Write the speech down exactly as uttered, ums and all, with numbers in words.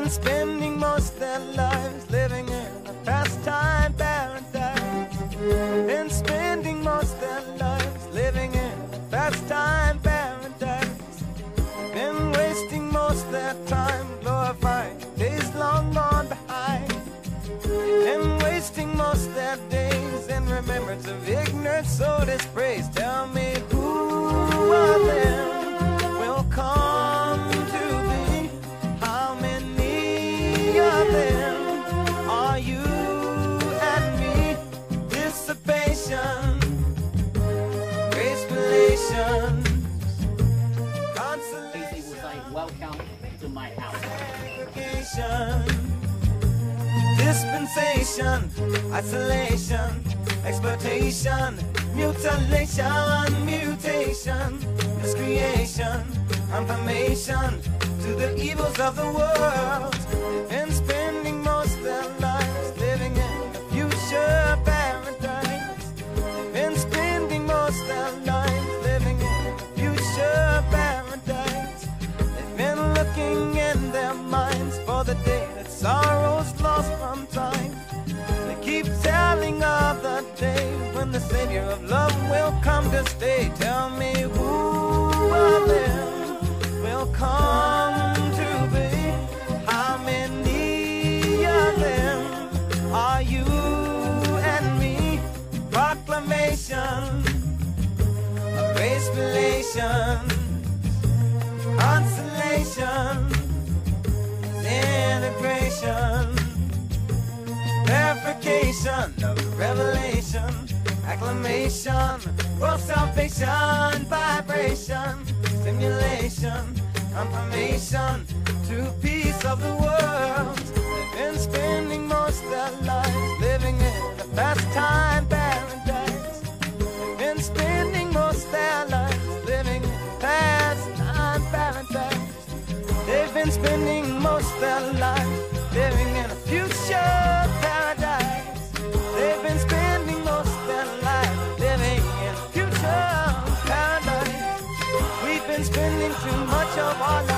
been spending most of their lives living in a pastime paradise. Been spending most of their lives living in a pastime paradise. Been wasting most of their time glorifying days long gone behind. Been wasting most of their days in remembrance of ignorance, so dispraise. Tell me who of them will come to be? How many of them are you and me? Dissipation, grace, relations, consolation. He will say, welcome to my house. Dispensation, isolation, exploitation, mutilation, mutation, miscreation, confirmation to the evils of the world. And spending most of their lives living in a future paradise. And spending most of their lives living in a future paradise. They've been looking in their minds for the day that sorrow's lost from time. They keep telling of the day when the Savior of love will come to stay. Tell me who of them will come to be? How many of them are you and me? Proclamation of grace, relations, consolation, integration, verification of revelation, acclamation, world salvation, vibration, stimulation, confirmation to peace of the world. They've been spending most of their lives living in a pastime paradise. They've been spending most of their lives living in a pastime paradise. They've been spending most of their lives living in a future paradise. They've been spending most of their lives living in a future paradise. We've been spending too much of our lives